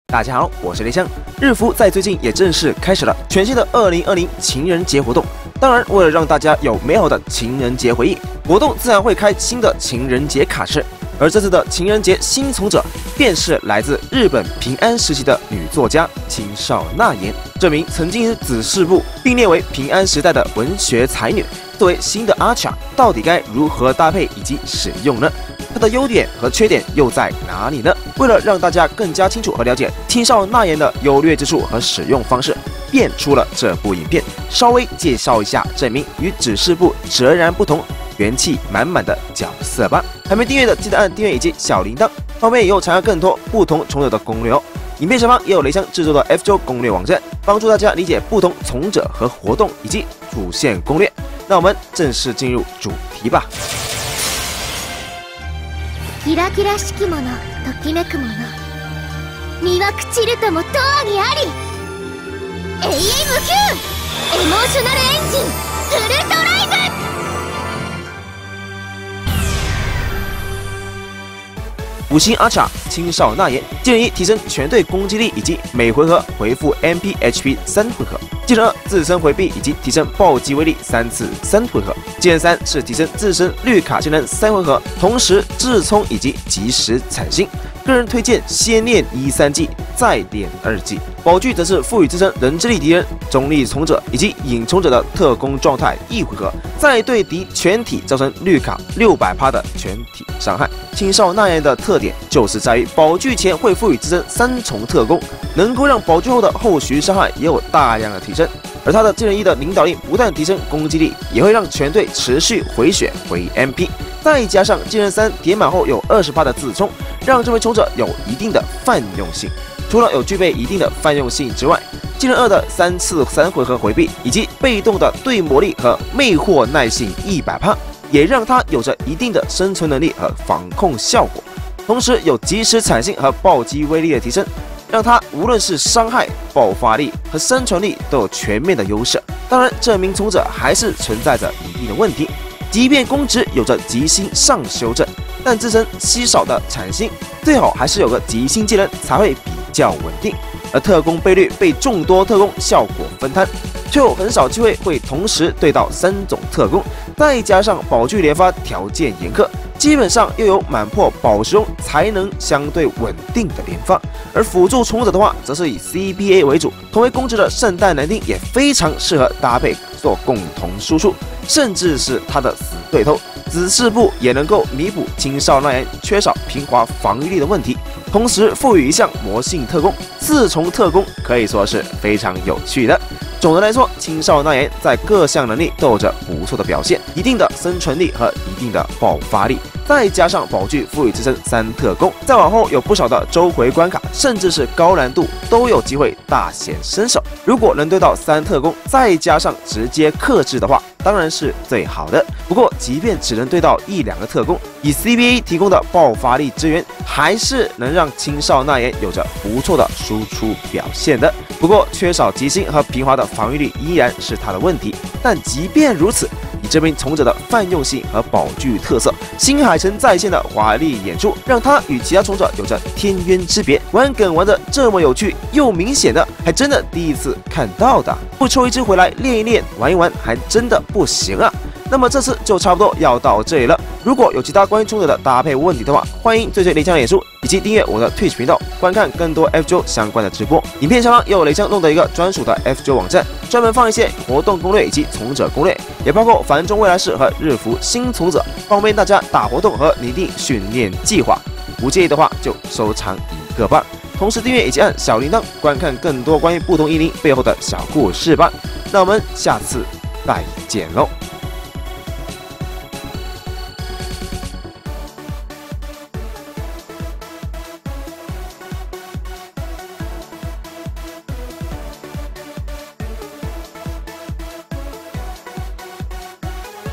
大家好，我是雷香。日服在最近也正式开始了全新的2020情人节活动。当然，为了让大家有美好的情人节回忆，活动自然会开新的情人节卡池。而这次的情人节新从者，便是来自日本平安时期的女作家青少纳言。这名曾经子氏部并列为平安时代的文学才女，作为新的阿卡，到底该如何搭配以及使用呢？它的优点和缺点又在哪里呢？为了让大家更加清楚和了解青少纳言的优劣之处和使用方式，便出了这部影片，稍微介绍一下这名与指示部截然不同、元气满满的角色吧。还没订阅的记得按订阅以及小铃铛，方便以后查看更多不同从者的攻略哦。影片上方也有雷香制作的 F9 攻略网站，帮助大家理解不同从者和活动以及主线攻略。那我们正式进入主题吧。 キラキラしきもの、ときめくもの。魅惑チルトも永遠にあり。永遠無休。エモーショナルエンジン、ウルトライブ。 五星阿卡青少纳言，技能1提升全队攻击力以及每回合回复 MP、HP 3回合。技能2自身回避以及提升暴击威力3次3回合。技能3是提升自身绿卡技能3回合，同时自冲以及及时产星。个人推荐先练1-3技，再练2技。宝具则是赋予自身人之力敌人、中立从者以及隐从者的特攻状态1回合，再对敌全体造成绿卡600%的全体伤害。青少纳言的特点就是在于宝具前会赋予自身3重特攻，能够让宝具后的后续伤害也有大量的提升。而他的技能1的领导力不但提升攻击力，也会让全队持续回血回 MP， 再加上技能3叠满后有20%的自冲，让这位从者有一定的泛用性。除了有具备一定的泛用性之外，技能2的3次3回合回避以及被动的对魔力和魅惑耐性100%，也让他有着一定的生存能力和防控效果。同时有及时产性和暴击威力的提升，让他无论是伤害、爆发力和生存力都有全面的优势。当然，这名从者还是存在着一定的问题，即便公职有着极星上修正，但自身稀少的产星，最好还是有个极星技能才会比较稳定。而特攻倍率被众多特攻效果分摊，却有很少机会会同时对到3种特攻，再加上宝具连发条件严苛，基本上又有满破宝石中才能相对稳定的连发。而辅助从者的话，则是以 CBA 为主，同为公职的圣诞男丁也非常适合搭配做共同输出，甚至是他的死对头子氏部也能够弥补青少纳言缺少平滑防御力的问题，同时赋予一项魔性特攻，4重特攻可以说是非常有趣的。总的来说，青少纳言在各项能力都有着不错的表现，一定的生存力和一定的爆发力，再加上宝具赋予自身3特攻，再往后有不少的周回关卡，甚至是高难度都有机会大显身手。如果能对到3特攻，再加上直接克制的话，当然是最好的。不过，即便只能对到1-2个特攻，以 CBA 提供的爆发力支援，还是能让青少纳言有着不错的输出表现的。不过，缺少极星和平滑的防御力依然是他的问题。但即便如此，以这名从者的泛用性和宝具特色，新海诚在线的华丽演出，让他与其他从者有着天渊之别。玩梗玩的这么有趣又明显的，还真的第一次看到的。不抽一支回来练一练玩一玩，还真的不行啊。那么这次就差不多要到这里了。如果有其他关于从者的搭配问题的话，欢迎追随雷香脸书以及订阅我的 Twitch 频道，观看更多 F9 相关的直播。影片下方也有雷香弄的一个专属的 F9 网站，专门放一些活动攻略以及从者攻略，也包括繁中未来式和日服新从者，方便大家打活动和拟定训练计划。不介意的话就收藏一个吧。同时订阅以及按小铃铛，观看更多关于不同101背后的小故事吧。那我们下次再见喽。